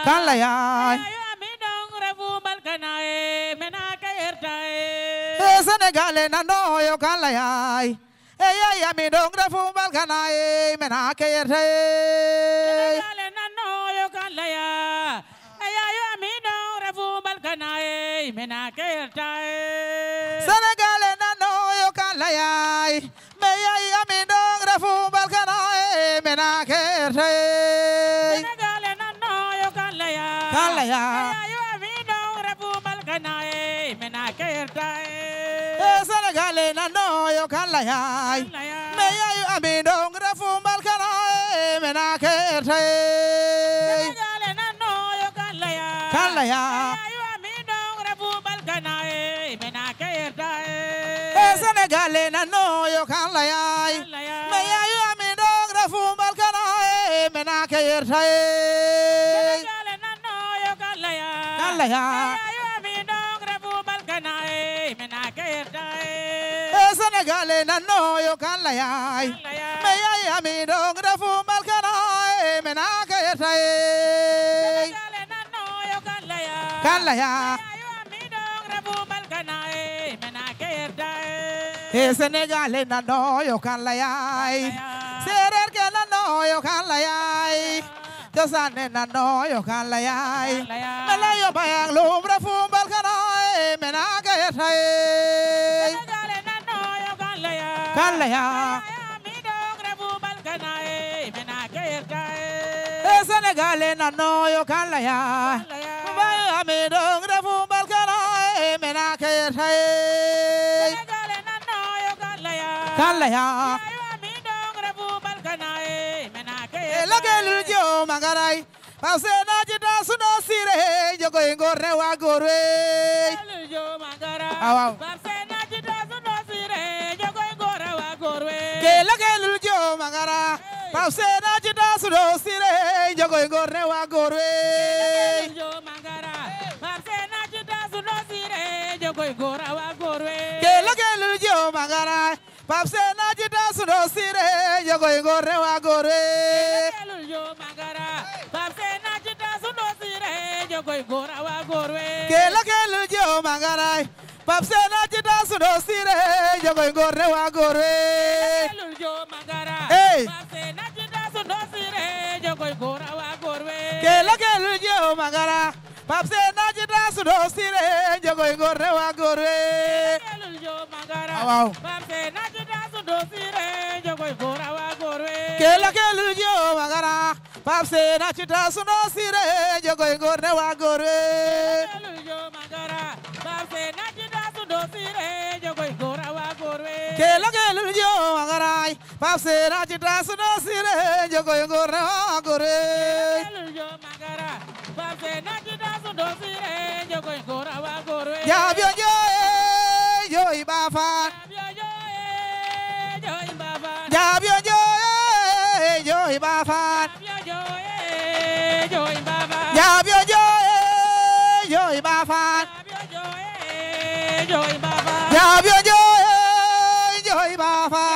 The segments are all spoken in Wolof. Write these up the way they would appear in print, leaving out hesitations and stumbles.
kan la yaay Sénégalais na nooyo kan la yaay yaay ami dong refu balkanaay mena ke yerte Sénégalais na nooyo kan la yaay yaay ami dong refu balkanaay mena ke yerte Sénégalais na nooyo kan la yaay yaay ami dong refu balkanaay mena ke yerte Sénégalais na nooyo kan la yaay yaay ami dong refu balkanaay mena ke yerte Sénégalais na nooyo kan la yaay yaay ami dong refu balkanaay mena ke yerte Sénégalais na nooyo kan la yaay kan la yaay yaay ami dong refu balkanaay mena ke yerte Sénégalais na nooyo kan la yaay yaay ami dong refu balkanaay mena ke yerte Sénégalais na nooyo kan la yaay kan la yaay yaay ami dong refu balkanaay mena ke yerte Sénégalais na nooyo kan la yaay yaay ami dong refu balkanaay mena ke yerte Sénégalais na nooyo kan la yaay kan la yaay yaay ami dong refu balkanaay mena ke yerte Sénégalais na nooyo kan la yaay Seereer ke na nooyo kan la yaay cosaan ne na nooyo kan la yaay melayo bayang lum refu balkanaay mena ke yerte Sénégalais na nooyo kan la yaay kan la yaay yaay ami dong refu balkanaay mena ke yerte Sénégalais na nooyo kan la yaay bay ami dong refu balkanaay mena ke yerte Sénégalais na nooyo kan la yaay kan la yaay yaay ami dong refu balkanaay mena ke yerte lagelul jo mangaray pause na jita suno sire jogo ngor ne wa gorwe jo mangara awaw parce na jita suno sire jogo ngor wa gorwe ke lagelul jo mangara pause na jita suno sire jogo ngor ne wa gorwe jo mangara parce na jita suno sire jogo ngor wa gorwe ke lagelul jo mangara pause na jita suno sire jogo ngor ne wa gorwe jo mangara parce na jita suno sire jogo ngor wa gorwe ke lagelul jo mangara pause na jita suno sire jogo ngor ne wa gorwe jo mangara hey parce na jita suno sire jogo ngor wa gorwe ke lagelul jo mangara pause na jita suno sire jogo ngor ne wa gorwe jo mangara waaw parce na jita suno sire jogo ngor wa gorwe ke lagelul jo mangara pause na jita suno sire jogo ngor ne wa gorwe jo mangara parce na jita suno sire jogo ngor wa gorwe ke lagelul jo mangara pause na jita suno sire jogo ngor ne wa gorwe jo mangara parce na jita suno sire jogo ngor wa gorwe jabyo jo ibafa jabyo jo ibafa jabyo jo ibafa jabyo jo ibafa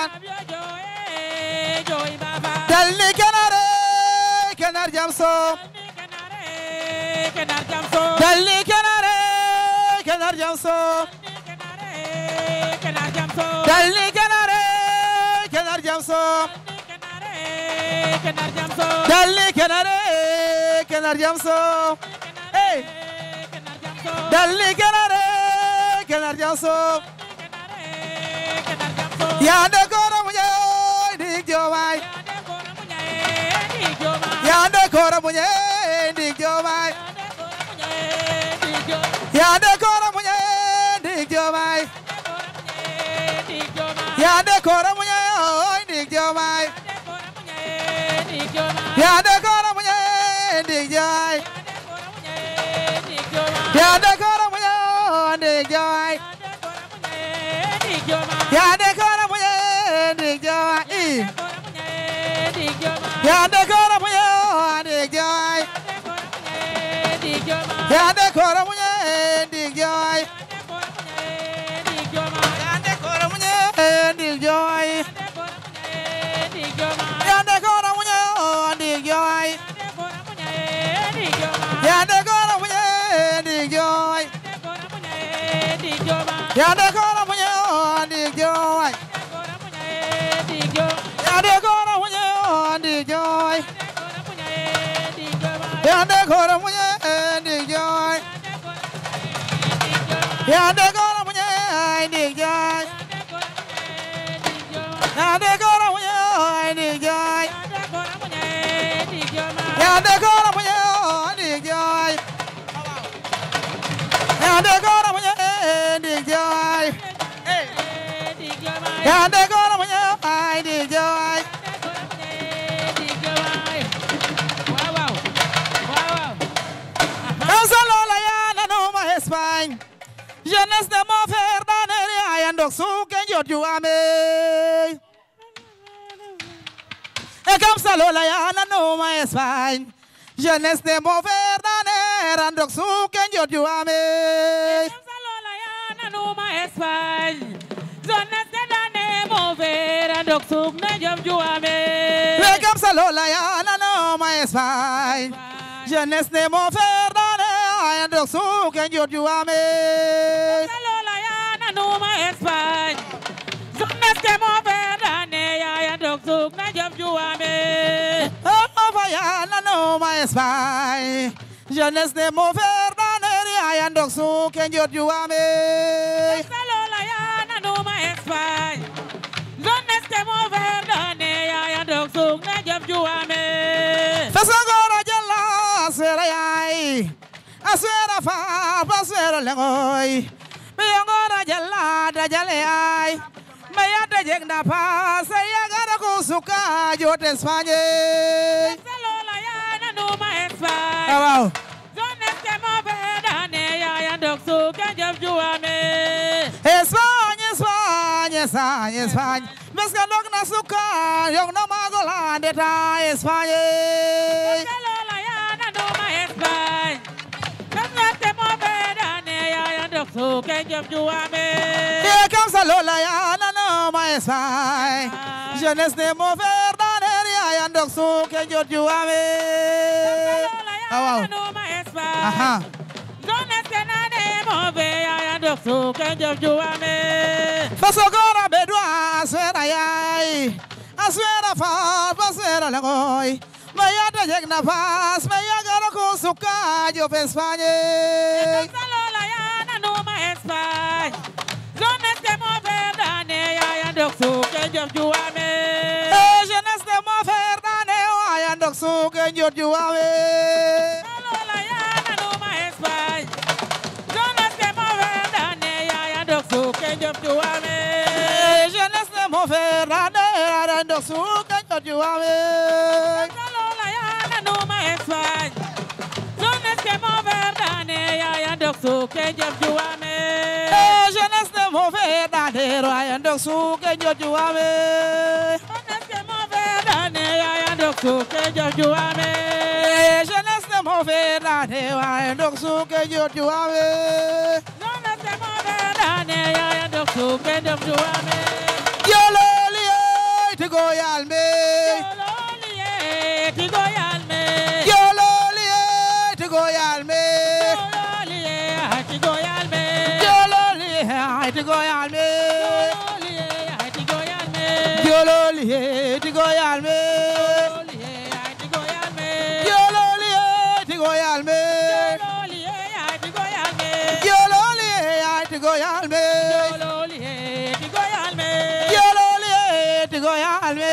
dalni kenare kenar jamso dalni kenare kenar jamso dalni kenare kenar jamso dalni kenare kenar jamso hey dalni kenare kenar jamso ya de kora munye dik jomai ya de kora munye dik jomai ya de kora munye dik jomai ya de kora munye dik jomai ya de kora munye dik jomai ya de kora munye dik jomai ya de kora munye dik jomai ya de kora munye dik jomai ya de kora munye dik jomai ya de kora munye dik jomai ya de kora munye dik jomai Yande kora munye digjo ay. Yande kora munye digjo ay. Yande kora munye digjo ay. Yande kora munye digjo ay. Yande kora munye digjo ay. Yande kora munye digjo ay. Yande kora munye digjo ay. Yande kora munye digjo ay. Cansalola ya na numa Espagne. Jeunesse de mon frère Daneria yandok suke njot ame. E Cansalola ya na numa Espagne. Jeunesse de mon frère Daneria yandok suke njot ame. Cansalola ya na numa Espagne. Jeunesse de Daneria mon frère yandok suke njot ame. E Cansalola ya na numa Espagne. Jeunesse de mon frère Daneria yandok suke njot ame. Cansalola ya na numa Espagne. Jeunesse de mon frère Daneria yandok suke njot ame. Vaya na numa Espagne. Jeunesse de mon frère Daneria yandok suke njot ame. Cansalola ya na numa Espagne. Jeunesse de mon frère Daneria yandok suke njot ame. Fasagora jalla aswera yai. Aswera fa aswera lengoy. Beyongora jalla da jale yai. Mayata jegna pa sayagara kusuka jot Espagne. Cansalola ya na numa Espagne. Wow. Jeunesse de mon frère Daneria yandok suke njot ame. Espagne, Espagne, Espagne, Espagne. Meska dog na suka, yok na magolande ta Espagne. Cansalola ya na numa Espagne. Jeunesse de mon frère Daneria yandok suke njot ame. Here comes a Lola ya na no my Espagne. Jeunesse de mon frère Daneria yandok suke njot ame. Cansalola ya Wow. na numa Espagne. Aha. Jeunesse de Daneria mon frère yandok suke njot ame. Fasogora bedwa aswera yai. Aswera fa aswera lengoy. Mayata jegna pas, mayagara kusuka jot Espagne. Cansalola ya na numa Espagne. Jeunesse de mon frère Daneria yandok suke njot ame. Jeunesse de mon frère Daneria yandok suke njot ame. Cansalola ya na numa Espagne. Jeunesse de mon frère Daneria yandok suke njot ame. Jeunesse de mon frère Daneria yandok suke njot ame. Cansalola ya na numa Espagne. Jeunesse de mon frère Daneria yandok suke njot ame. Jeunesse de mon frère Daneria yandok suke njot ame. Jeunesse de mon frère Daneria yandok suke njot ame. Jeunesse de mon frère Daneria yandok suke njot ame. Jeunesse de mon frère Daneria yandok suke njot ame. Yololi tigo yalme. Yololiye tigo yalme. Yololi tigo yalme. Yololiye tigo yalme. Yololi tigo yalme. Yololiye tigo yalme. Yololi tigo Yololiye yalme. tigo yalme. Yololi tigo yalme. Yololiye tigo yalme. Yololi tigo yalme.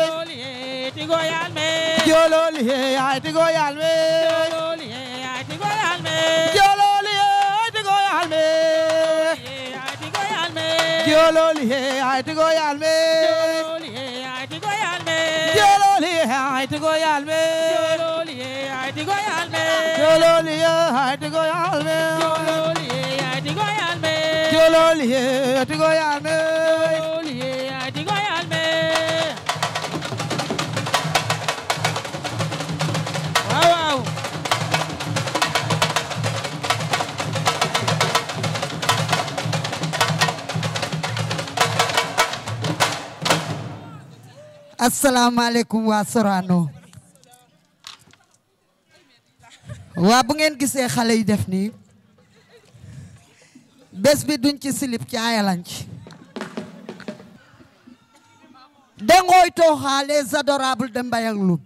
Yololiye tigo yalme. Yololi tigo yalme. Yololiye tigo yalme. Yololi tigo yalme. Yololiye tigo yalme. Yololi tigo yalme. Wow. asalaamaaleykum waa Sorano waa bu ngeen gisee xale yi def nii bés bi duñ ci silip caaya lañ ci dengoy tooxa les adorables de Mbayang Loum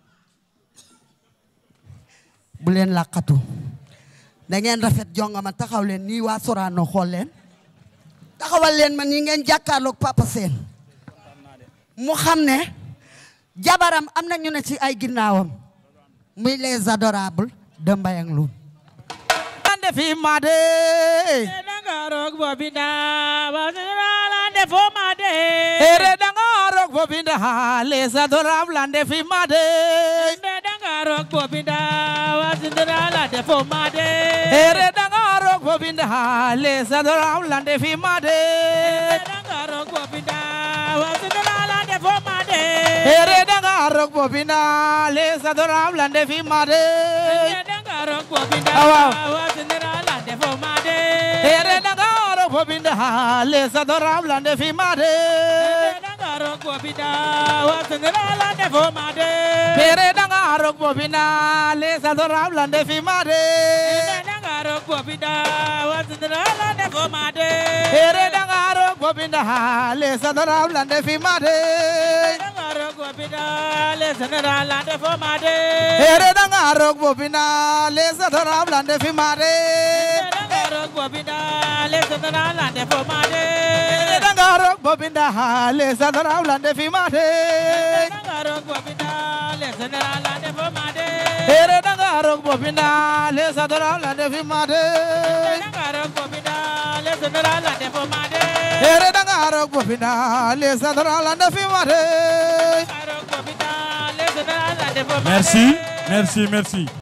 bu leen làqatu da ngeen rafet jongama taxaw leen nii waa Sorano xool leen taxawal leen man yi ngeen jàkkaarloog Papa Sène mu xam ne jabaram am na ñu ne ci ay ginnaawam muy les adorables de Mbayang Loum lande fi made danga roog bobinda lande fo made ere danga roog bobinda les adorables lande fi made danga roog bobinda lande fo made ere danga roog bobinda les adorables lande fi made danga roog bobinda lande fo made ere danga roog bobinda les adorables lande fi made danga roog bobinda lande fo made ere danga roog bobinda les adorables lande fi made danga roog bobinda lande fo made ere danga roog bobinda les adorables lande fi made danga roog bobinda lande fo made ere danga roog bobinda les adorables lande fi made danga roog bobinda les adorables lande fo made ere danga roog bobinda les adorables lande fi made danga roog bobinda les adorables lande fo made ere danga roog bobinda les adorables lande fi made danga roog bobinda les adorables lande fo made ere danga roog bobinda les adorables lande fi made danga roog bobinda les adorables lande fo made ere danga roog bobinda les adorables lande fi made danga roog bobinda les adorables lande fo made Merci, merci, merci.